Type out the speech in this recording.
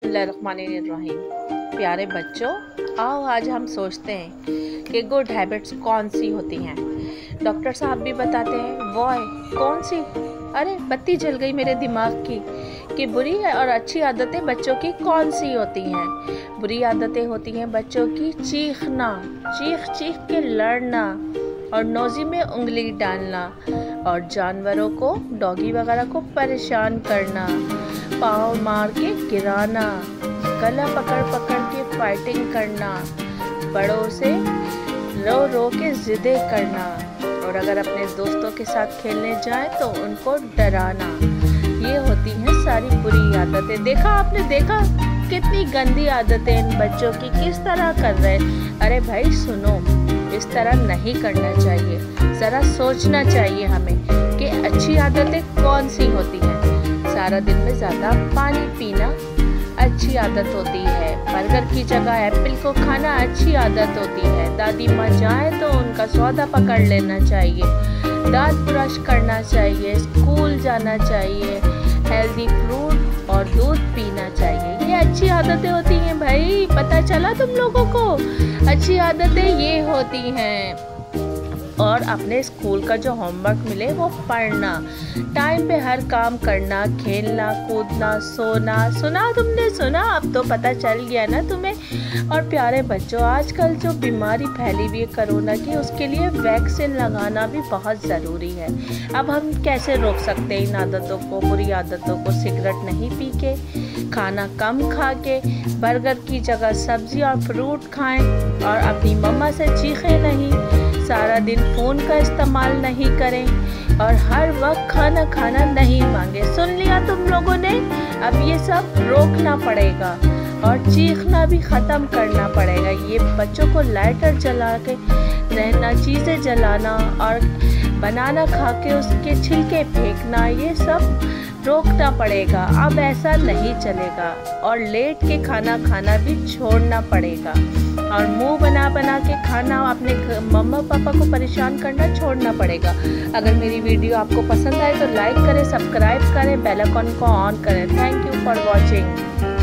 बिस्मिल्लाहिर्रहमानिर्रहीम। प्यारे बच्चों, आओ आज हम सोचते हैं कि गुड हैबिट्स कौन सी होती हैं। डॉक्टर साहब भी बताते हैं वॉय कौन सी, अरे बत्ती जल गई मेरे दिमाग की कि बुरी और अच्छी आदतें बच्चों की कौन सी होती हैं। बुरी आदतें होती हैं बच्चों की चीखना, चीख चीख के लड़ना और नोज़ी में उंगली डालना और जानवरों को, डॉगी वगैरह को परेशान करना, पाँव मार के गिराना, गला पकड़ पकड़ के फाइटिंग करना, बड़ों से रो रो के ज़िद्दें करना और अगर अपने दोस्तों के साथ खेलने जाएं तो उनको डराना। ये होती हैं सारी बुरी आदतें। देखा आपने, देखा कितनी गंदी आदतें इन बच्चों की किस तरह कर रहे हैं। अरे भाई सुनो, इस तरह नहीं करना चाहिए। ज़रा सोचना चाहिए हमें कि अच्छी आदतें कौन सी होती हैं। सारा दिन में ज़्यादा पानी पीना अच्छी आदत होती है। बर्गर की जगह एप्पल को खाना अच्छी आदत होती है। दादी माँ जाए तो उनका सौदा पकड़ लेना चाहिए। दांत ब्रश करना चाहिए, स्कूल जाना चाहिए, हेल्दी फ्रूट और दूध पीना चाहिए। ये अच्छी आदतें होती हैं भाई। पता चला तुम लोगों को? अच्छी आदतें ये होती हैं। और अपने स्कूल का जो होमवर्क मिले वो पढ़ना, टाइम पे हर काम करना, खेलना कूदना, सोना। सुना तुमने? सुना? अब तो पता चल गया ना तुम्हें। और प्यारे बच्चों, आजकल जो बीमारी फैली हुई है कोरोना की, उसके लिए वैक्सीन लगाना भी बहुत ज़रूरी है। अब हम कैसे रोक सकते हैं इन आदतों को, बुरी आदतों को? सिगरेट नहीं पी के, खाना कम खा के, बर्गर की जगह सब्जी और फ्रूट खाएं और अपनी मम्मा से चीखें नहीं, सारा दिन फ़ोन का इस्तेमाल नहीं करें और हर वक्त खाना खाना नहीं मांगे। सुन लिया तुम लोगों ने? अब ये सब रोकना पड़ेगा और चीखना भी ख़त्म करना पड़ेगा। ये बच्चों को लाइटर जला के रहना, चीज़ें जलाना और बनाना खा के उसके छिलके फेंकना, ये सब रोकना पड़ेगा। अब ऐसा नहीं चलेगा और लेट के खाना खाना भी छोड़ना पड़ेगा और मुंह बना बना के खाना, अपने मम्मा पापा को परेशान करना छोड़ना पड़ेगा। अगर मेरी वीडियो आपको पसंद आए तो लाइक करें, सब्सक्राइब करें, बेल आइकन को ऑन करें। Thank you for watching.